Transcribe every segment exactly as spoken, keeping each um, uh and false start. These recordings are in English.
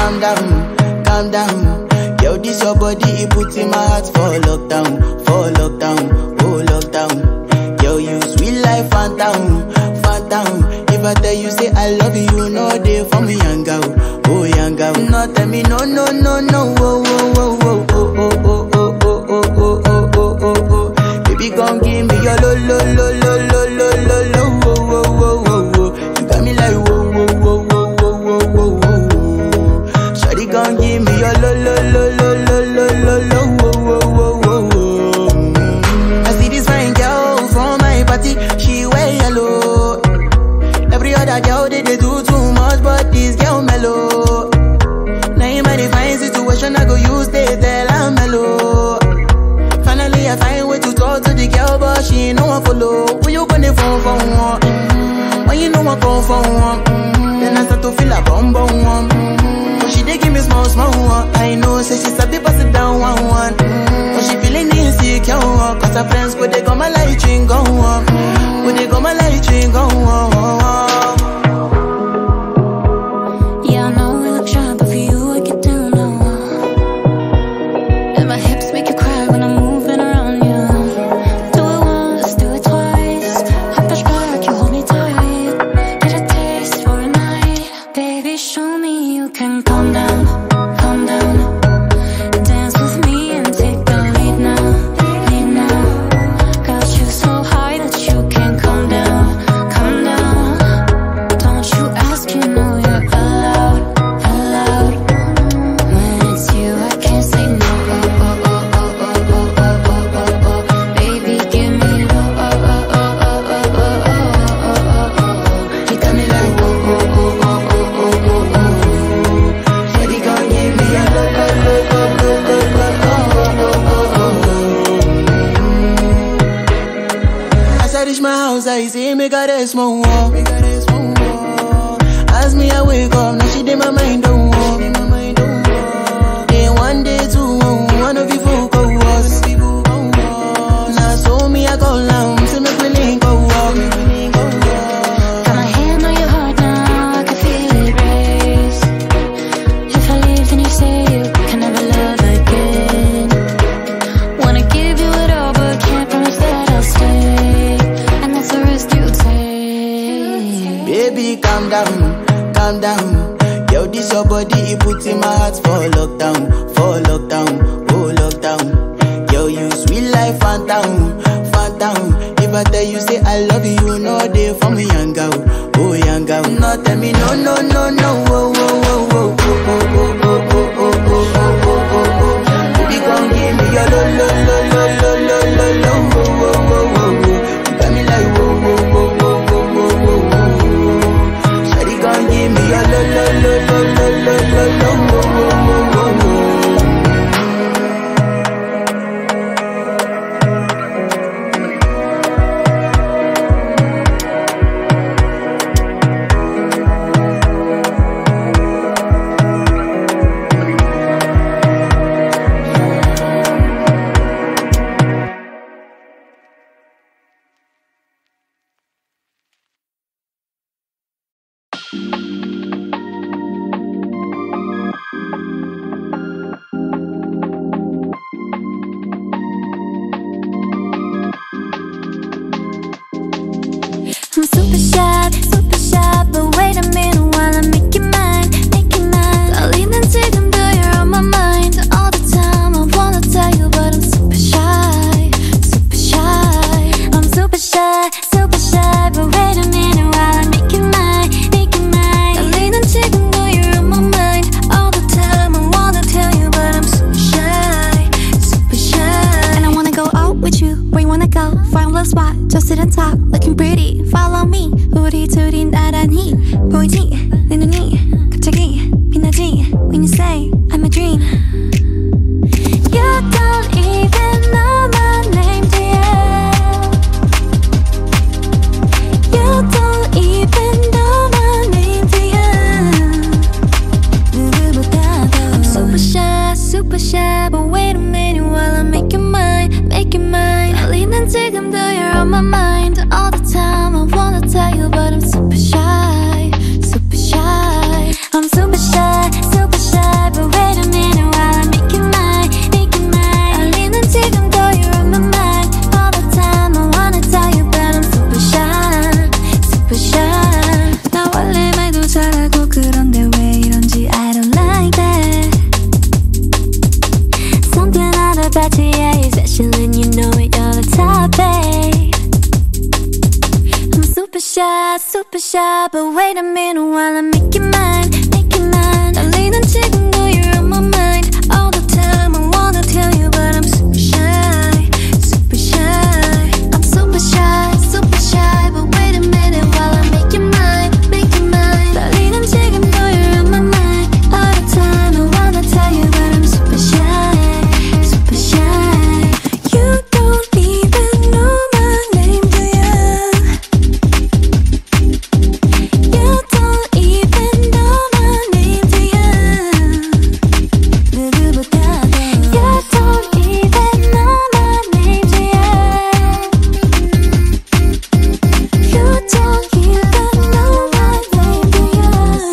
calm down, calm down. Yo, this your body, it puts in my heart for lockdown, for lockdown, oh lockdown. Yo, you sweet life, phantom, phantom. If I tell you say I love you, no day for me, yanga, oh yanga. No tell me no, no, no, no, oh, oh, oh, oh, oh, oh, oh, oh, oh, oh, oh, oh, oh, oh. Baby, gon' give me your lo, lo, lo, lo, lo, lo, lo, lo, oh, oh, oh, oh, oh. You got me like whoa, whoa, whoa, whoa, whoa, whoa, whoa, whoa. Shawty gon' give me your lo, lo, lo, lo, lo, lo, lo, lo, oh, oh, oh, oh, oh. I see this fine girl from my party, she wear yellow. Every other girl they, they do too much, but this girl mellow. Now in my divine situation, I go use they tell I'm mellow. Finally I find way to talk to the girl, but she ain't no one follow. When you gonna phone for one? Mm-hmm. When you know I come for one? Mm-hmm. Then I start to feel a bum bum one. Mm-hmm. But she dey give me small small one. I know say she sabi pass it down one one. Mm-hmm. But she feeling insecure, cause her friends go they go my light ring go on. Go they go my light ring go on. Yeah, I know we look shy, but for you I get down low. And my hips make you cry when I'm moving around you. Do it once, do it twice. I push back, you hold me tight. Get a taste for a night. Baby, show me you can calm down, calm down. Dance with me and take the lead now, lead now. Got you so high that you can't calm down, calm down. Don't you ask, you know you're allowed, allowed. When it's you, I can't say no. Oh, oh, oh, oh, oh, oh, oh, oh, oh, oh. Baby, give me low. Oh, oh, oh, oh, oh, oh, oh, oh, oh. You got me like whoa, whoa, whoa, whoa, whoa, whoa, whoa. Shawty gon' give me a low, low, low, low, low, low, low, oh, oh, oh, oh. As I reach my house, I see me got a small wall. As me I wake up, now she did my mind don't walk. Day one, day two, one of you folk go was. Now so me I go down, so make me link go walk. Got my hand on your heart now, I can feel it race. If I leave, then you say you can never love again. Wanna give you it all, but can't promise that I'll stay. And that's the risk you take. Baby, calm down, calm down. Yo, this your body, it puts in my heart for lockdown, for lockdown, oh lockdown. Yo, you sweet life, phantom, phantom. If I tell you say I love you, no day for me, yanga, oh yanga. No tell me no, no, no, no, oh, oh, oh, oh, oh, oh, oh, oh, oh, oh, oh, oh, oh, oh. Baby, gon' give me your lo, lo, lo, lo, lo, lo, lo, lo, oh, oh, oh, oh, oh. You got me like whoa, whoa, whoa, whoa, whoa, whoa, whoa, whoa. Shawty gon' give me your lo, lo, lo, lo, lo, lo, lo, lo, oh, oh, oh, oh, oh. I'm super shy, super shy, but wait a minute while I make you mine, make you mine. 떨리는 지금도 you're on my mind all the time. I wanna tell you, but I'm super shy, super shy. I'm super shy, super shy, but wait a minute while I make you mine, make you mine. 떨리는 지금도 you're on my mind all the time. I wanna tell you, but I'm super shy, super shy. And I wanna go out with you, where you wanna go? Find a little spot, just sit on top, looking pretty. Follow me, 우리 둘이 나란히 보이지? 내 눈이 갑자기 빛나지? When you say I'm a dream. You don't even know my name, dear. You don't even know my name, dear. 누구보다도 I'm super shy, super shy, but wait a minute while I make you mine, make you mine. 떨리는 지금도 you're on my mind all the time. I wanna tell you, but I'm super shy, super but wait a minute while I make you mine, make you mine. 달리는 지금도 you're on my mind all the time. I wanna tell you but I'm super shy, super shy. I'm super shy, super shy, but wait a minute while I make you mine, make you mine. 달리는 지금도 you're on my mind all the time. I wanna tell you but I'm super shy, super shy. You don't even know my name, do you? You don't even know my name, do you? 누구보다도 You don't even know my name, do you? You don't even know my name, do you?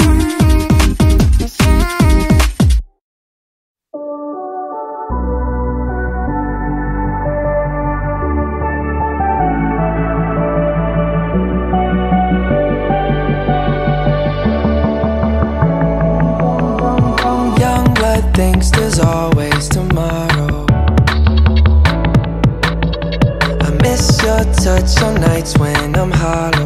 Young blood thinks there's always tomorrow. I miss your touch on nights when I'm hollow.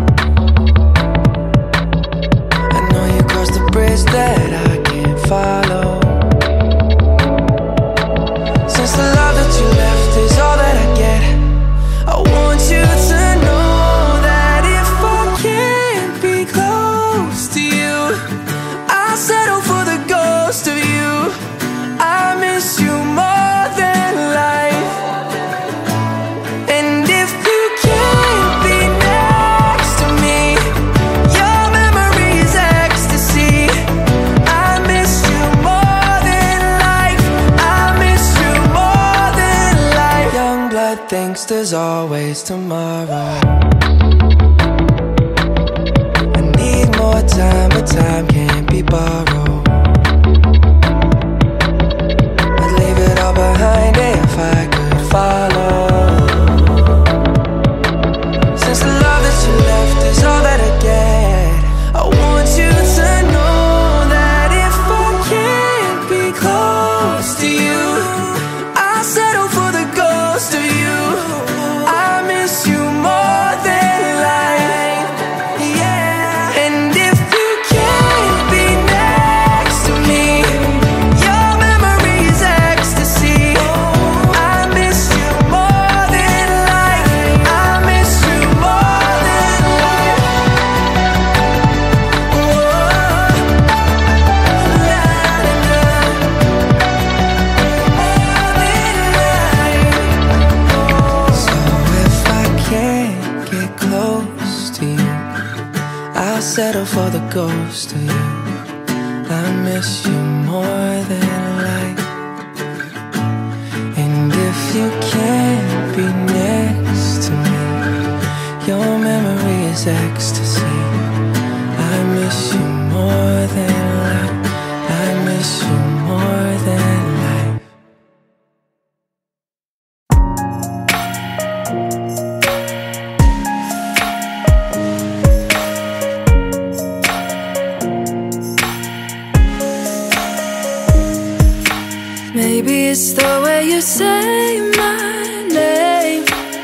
I know you crossed the bridge that I can't follow. Since the love that you left is all that I get, I want you to know that if I can't be close to you, I'll settle for the ghost of you. I miss you more than life. And if you can't be next to me, your memory is ecstasy. I miss you more than life. I miss you more than life. Young blood thinks there's always tomorrow. I need more time, but time can't be borrowed. I'd leave it all behind if I could follow. Since the love that you left is all that I get, I want you to know that if I can't be close to you, I'll settle for the ghost of you. I miss you more than life. Yeah. And if you can't be next to me, your memory is ecstasy. I miss you more than life. I miss you more than life. So if I can't get close to you, I'll settle for the ghost of you. I miss you more than life. And if you can't be next to me, your memory is ecstasy. I miss you more than life. I miss you more than life. Maybe it's the way you say my name.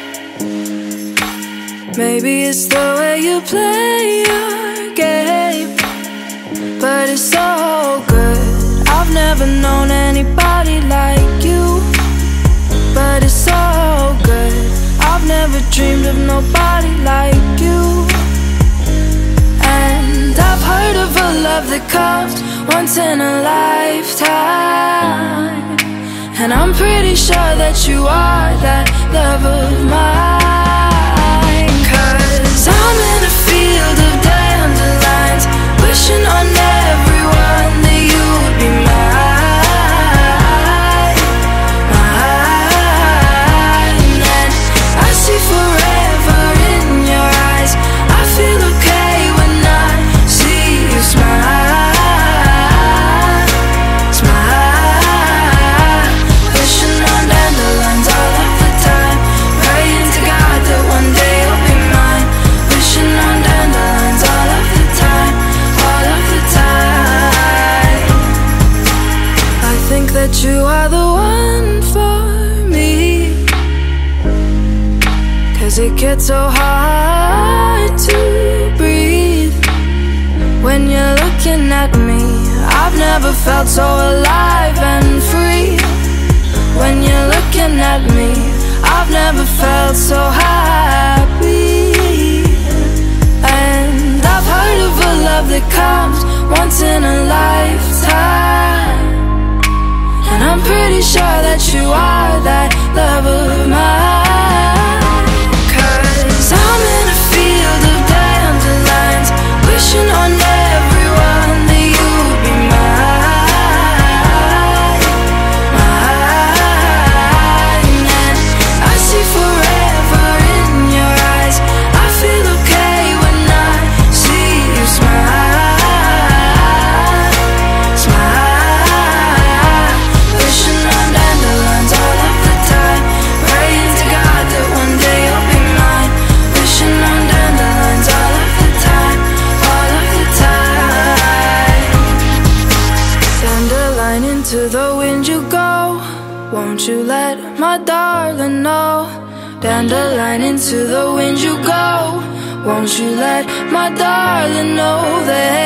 Maybe it's the way you play your game. But it's so good. I've never known anybody like you. But it's so good. I've never dreamed of nobody like you. And I've heard of a love that comes once in a lifetime. And I'm pretty sure that you are that love of mine. Cause I'm in a field of dandelions, wishing on everyone that you would be mine, mine. And I see forever in your eyes. I feel okay when I see you smile. That you are the one for me. Cause it gets so hard to breathe when you're looking at me. I've never felt so alive and free. When you're looking at me, I've never felt so happy. And I've heard of a love that comes once in a lifetime, and I'm pretty sure that you are that love of mine. Cause I'm in a field of dandelions, wishing on everyone that you'd be mine, mine. And I see forever in your eyes. I feel okay when I see you smile, smile. Wishing on dandelions all of the time, praying to God that one day you'll be mine. Wishing on dandelions all of the time, all of the time. Dandelion, into the wind you go, won't you let my darling know? Dandelion, into the wind you go, won't you let my darling know that